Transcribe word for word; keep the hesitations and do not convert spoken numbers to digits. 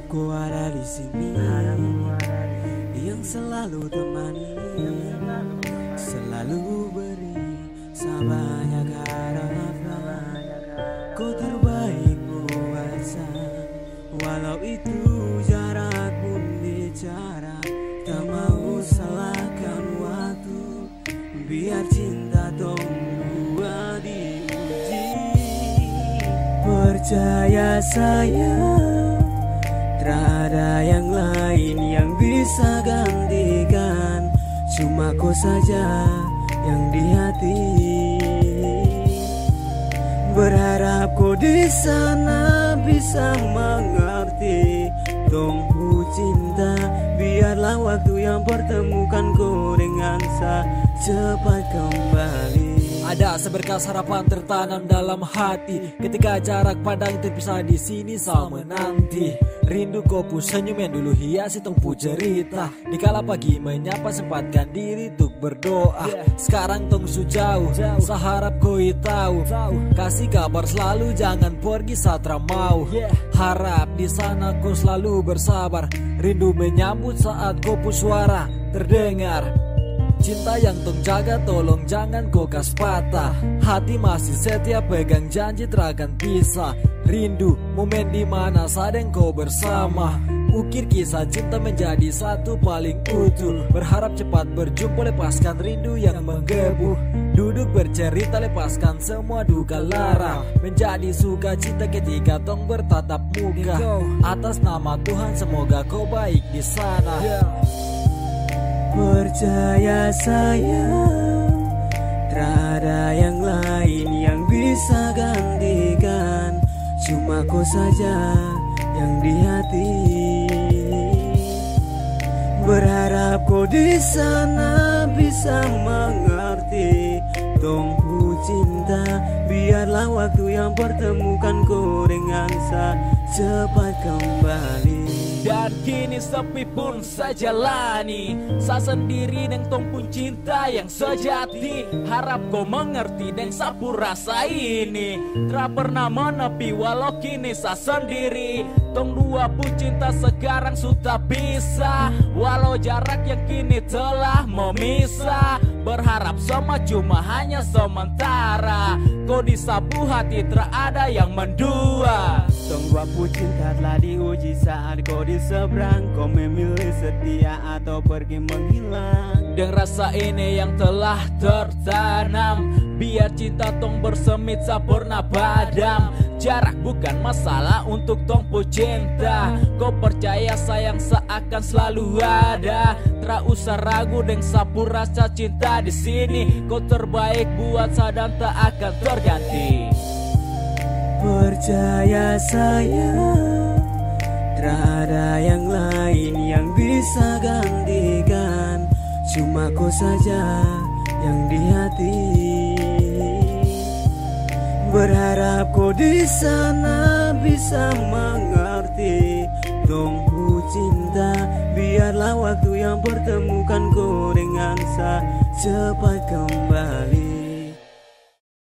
Harapku ada di sini, yang selalu temani, selalu beri sebanyak harapan. Kau terbaik buat saya, walau itu jarak pun bicara. Tak mau salahkan waktu, biar cinta tong dua diuji. Percaya sayang, tak ada yang lain yang bisa gantikan, cuma kau saja yang di hati. Berharap kau di sana bisa mengerti tongku cinta. Biarlah waktu yang pertemukan kau dengan saya cepat kembali. Ada seberkas harapan tertanam dalam hati ketika jarak pandang terpisah di sini sama menanti. Rindu kopu senyum yang dulu hiasi tongpu cerita. Dikala pagi menyapa sempatkan diri untuk berdoa. Sekarang tong su jauh, seharap kau tahu. Kasih kabar selalu jangan pergi saat mau. Harap di sana kau selalu bersabar. Rindu menyambut saat kopu suara terdengar. Cinta yang tong jaga tolong jangan kau kas patah. Hati masih setia pegang janji terakan pisah. Rindu momen dimana sadeng kau bersama. Ukir kisah cinta menjadi satu paling utuh. Berharap cepat berjumpa lepaskan rindu yang menggebu. Duduk bercerita lepaskan semua duka lara. Menjadi sukacita ketika tong bertatap muka. Atas nama Tuhan semoga kau baik di sana. Percaya sayang, tak ada yang lain yang bisa gantikan, cuma kau saja yang di hati. Berharap kau di sana bisa mengerti tongku cinta. Biarlah waktu yang pertemukan kau dengan saya cepat kembali. Dan kini sepi pun saya jalani, saya sendiri neng tong pun cinta yang sejati. Harap kau mengerti neng sapu rasa ini. Tak pernah menepi walau kini saya sendiri. Tong dua pun cinta sekarang sudah bisa, walau jarak yang kini telah memisah. Berharap semua cuma hanya sementara. Kau di sapu hati tak ada yang mendua. Tong dua pun cinta telah diuji saat kau di seberang. Kau memilih setia atau pergi menghilang. Dan rasa ini yang telah tertanam, biar cinta tong bersemit tak pernah padam. Jarak bukan masalah untuk tong pu cinta. Kau percaya sayang seakan selalu ada. Tak usah ragu deng sapu rasa cinta di sini. Kau terbaik buat saya dan tak akan terganti. Percaya sayang, tak ada yang lain yang bisa gantikan, cuma kau saja yang di hati. Berharap kau di sana bisa mengerti tongku cinta. Biarlah waktu yang pertemukan kau dengan saya cepat kembali.